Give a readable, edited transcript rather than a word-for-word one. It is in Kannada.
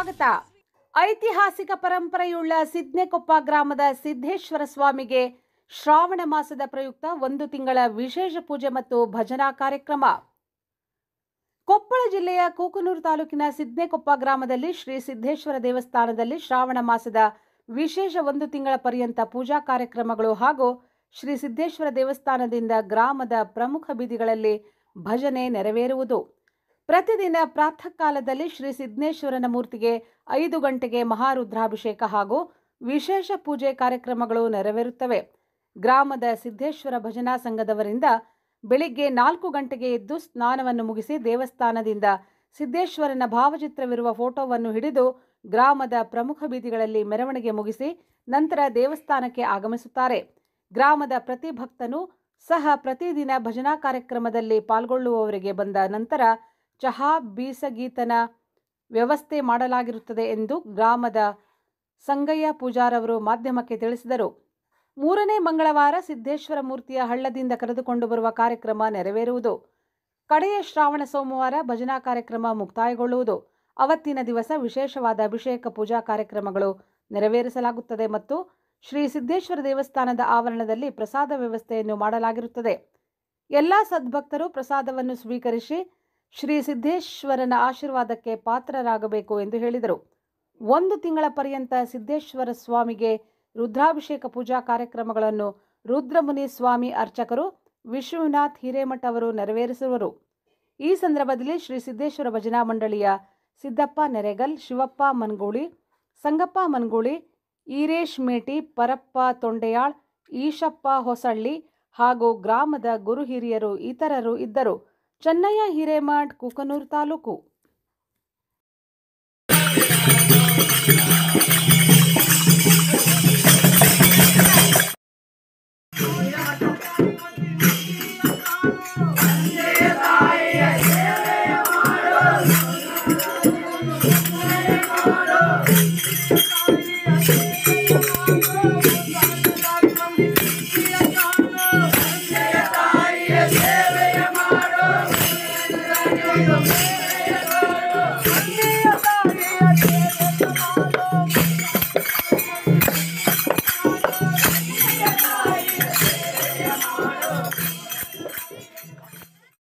ಸ್ವಾಗತ. ಐತಿಹಾಸಿಕ ಪರಂಪರೆಯುಳ್ಳ ಸಿದ್ನೆಕೊಪ್ಪ ಗ್ರಾಮದ ಸಿದ್ದೇಶ್ವರ ಸ್ವಾಮಿಗೆ ಶ್ರಾವಣ ಮಾಸದ ಪ್ರಯುಕ್ತ 1 ತಿಂಗಳ ವಿಶೇಷ ಪೂಜೆ ಮತ್ತು ಭಜನಾ ಕಾರ್ಯಕ್ರಮ. ಕೊಪ್ಪಳ ಜಿಲ್ಲೆಯ ಕೂಕನೂರು ತಾಲೂಕಿನ ಸಿದ್ನೆಕೊಪ್ಪ ಗ್ರಾಮದಲ್ಲಿ ಶ್ರೀ ಸಿದ್ದೇಶ್ವರ ದೇವಸ್ಥಾನದಲ್ಲಿ ಶ್ರಾವಣ ಮಾಸದ ವಿಶೇಷ 1 ತಿಂಗಳ ಪರ್ಯಂತ ಪೂಜಾ ಕಾರ್ಯಕ್ರಮಗಳು ಹಾಗೂ ಶ್ರೀ ಸಿದ್ದೇಶ್ವರ ದೇವಸ್ಥಾನದಿಂದ ಗ್ರಾಮದ ಪ್ರಮುಖ ಬೀದಿಗಳಲ್ಲಿ ಭಜನೆ ನೆರವೇರುವುದು. ಪ್ರತಿದಿನ ಪ್ರಾತಃ ಕಾಲದಲ್ಲಿ ಶ್ರೀ ಸಿದ್ದೇಶ್ವರನ ಮೂರ್ತಿಗೆ 5 ಗಂಟೆಗೆ ಮಹಾರುದ್ರಾಭಿಷೇಕ ಹಾಗೂ ವಿಶೇಷ ಪೂಜೆ ಕಾರ್ಯಕ್ರಮಗಳು ನೆರವೇರುತ್ತವೆ. ಗ್ರಾಮದ ಸಿದ್ದೇಶ್ವರ ಭಜನಾ ಸಂಘದವರಿಂದ ಬೆಳಿಗ್ಗೆ 4 ಗಂಟೆಗೆ ಎದ್ದು ಸ್ನಾನವನ್ನು ಮುಗಿಸಿ ದೇವಸ್ಥಾನದಿಂದ ಸಿದ್ದೇಶ್ವರನ ಭಾವಚಿತ್ರವಿರುವ ಫೋಟೋವನ್ನು ಹಿಡಿದು ಗ್ರಾಮದ ಪ್ರಮುಖ ಬೀದಿಗಳಲ್ಲಿ ಮೆರವಣಿಗೆ ಮುಗಿಸಿ ನಂತರ ದೇವಸ್ಥಾನಕ್ಕೆ ಆಗಮಿಸುತ್ತಾರೆ. ಗ್ರಾಮದ ಪ್ರತಿ ಭಕ್ತನು ಸಹ ಪ್ರತಿದಿನ ಭಜನಾ ಕಾರ್ಯಕ್ರಮದಲ್ಲಿ ಪಾಲ್ಗೊಳ್ಳುವವರಿಗೆ ಬಂದ ನಂತರ ಚಹಾ ಬೀಸಗೀತನ ವ್ಯವಸ್ಥೆ ಮಾಡಲಾಗಿರುತ್ತದೆ ಎಂದು ಗ್ರಾಮದ ಸಂಗಯ್ಯ ಪೂಜಾರವರು ಮಾಧ್ಯಮಕ್ಕೆ ತಿಳಿಸಿದರು. 3ನೇ ಮಂಗಳವಾರ ಸಿದ್ದೇಶ್ವರ ಮೂರ್ತಿಯ ಹಳ್ಳದಿಂದ ಕರೆದುಕೊಂಡು ಬರುವ ಕಾರ್ಯಕ್ರಮ ನೆರವೇರುವುದು. ಕಡೆಯ ಶ್ರಾವಣ ಸೋಮವಾರ ಭಜನಾ ಕಾರ್ಯಕ್ರಮ ಮುಕ್ತಾಯಗೊಳ್ಳುವುದು. ಅವತ್ತಿನ ದಿವಸ ವಿಶೇಷವಾದ ಅಭಿಷೇಕ ಪೂಜಾ ಕಾರ್ಯಕ್ರಮಗಳು ನೆರವೇರಿಸಲಾಗುತ್ತದೆ ಮತ್ತು ಶ್ರೀ ಸಿದ್ದೇಶ್ವರ ದೇವಸ್ಥಾನದ ಆವರಣದಲ್ಲಿ ಪ್ರಸಾದ ವ್ಯವಸ್ಥೆಯನ್ನು ಮಾಡಲಾಗಿರುತ್ತದೆ. ಎಲ್ಲ ಸದ್ಭಕ್ತರು ಪ್ರಸಾದವನ್ನು ಸ್ವೀಕರಿಸಿ ಶ್ರೀ ಸಿದ್ದೇಶ್ವರನ ಆಶೀರ್ವಾದಕ್ಕೆ ಪಾತ್ರರಾಗಬೇಕು ಎಂದು ಹೇಳಿದರು. 1 ತಿಂಗಳ ಪರ್ಯಂತ ಸಿದ್ದೇಶ್ವರ ಸ್ವಾಮಿಗೆ ರುದ್ರಾಭಿಷೇಕ ಪೂಜಾ ಕಾರ್ಯಕ್ರಮಗಳನ್ನು ರುದ್ರಮುನಿ ಸ್ವಾಮಿ ಅರ್ಚಕರು ವಿಶ್ವನಾಥ್ ಹಿರೇಮಠ ಅವರು ನೆರವೇರಿಸುವರು. ಈ ಸಂದರ್ಭದಲ್ಲಿ ಶ್ರೀ ಸಿದ್ದೇಶ್ವರ ಭಜನಾ ಮಂಡಳಿಯ ಸಿದ್ದಪ್ಪ ನೆರೆಗಲ್, ಶಿವಪ್ಪ ಮನ್ಗೂಳಿ, ಸಂಗಪ್ಪ ಮನ್ಗೂಳಿ, ಈರೇಶ್ ಮೇಟಿ, ಪರಪ್ಪ ತೊಂಡೆಯಾಳ್, ಈಶಪ್ಪ ಹೊಸಳ್ಳಿ ಹಾಗೂ ಗ್ರಾಮದ ಗುರು ಹಿರಿಯರು ಇತರರು ಇದ್ದರು. ಚೆನ್ನಯ್ಯ ಹಿರೇಮಠ್, ಕೂಕನೂರು ತಾಲೂಕು.